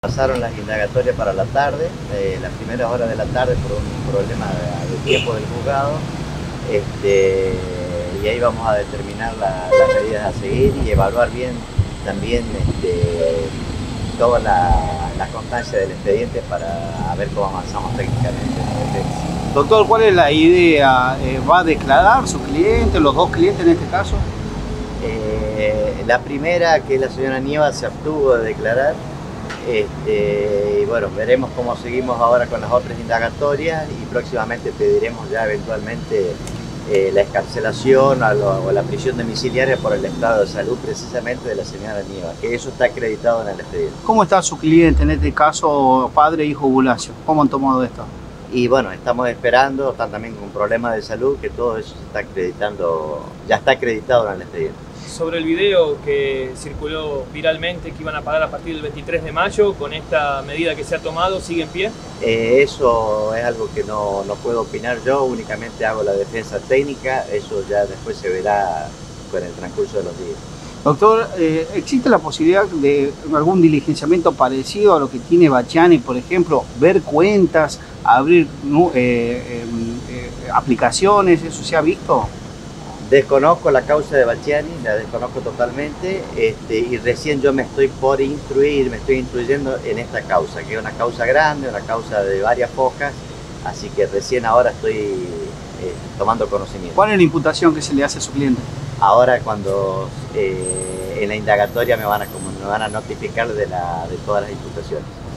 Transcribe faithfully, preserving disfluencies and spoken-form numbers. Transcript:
Pasaron las indagatorias para la tarde, eh, las primeras horas de la tarde por un problema de, de tiempo del juzgado, este, y ahí vamos a determinar la, las medidas a seguir y evaluar bien también este, toda la, la constancia del expediente para ver cómo avanzamos técnicamente en la defensa. Doctor, ¿cuál es la idea? Eh, ¿Va a declarar su cliente, los dos clientes en este caso? Eh, la primera, que es la señora Nieva, se abstuvo de declarar. Este, y bueno, veremos cómo seguimos ahora con las otras indagatorias y próximamente pediremos ya eventualmente eh, la excarcelación o, lo, o la prisión domiciliaria por el estado de salud precisamente de la señora Nieva, que eso está acreditado en el expediente. ¿Cómo está su cliente, en este caso padre, hijo Bulacio? ¿Cómo han tomado esto? Y bueno, estamos esperando, están también con problemas de salud, que todo eso se está acreditando, ya está acreditado en el expediente. Sobre el video que circuló viralmente que iban a pagar a partir del veintitrés de mayo, con esta medida que se ha tomado, ¿sigue en pie? Eh, eso es algo que no, no puedo opinar yo, únicamente hago la defensa técnica, eso ya después se verá con el transcurso de los días. Doctor, eh, ¿existe la posibilidad de algún diligenciamiento parecido a lo que tiene Bachiani, por ejemplo, ver cuentas, abrir eh, eh, eh, aplicaciones? ¿Eso se ha visto? Desconozco la causa de Bachiani, la desconozco totalmente, este, y recién yo me estoy por instruir, me estoy instruyendo en esta causa, que es una causa grande, una causa de varias focas, así que recién ahora estoy eh, tomando conocimiento. ¿Cuál es la imputación que se le hace a su cliente? Ahora cuando eh, en la indagatoria me van a, me van a notificar de, la, de todas las imputaciones.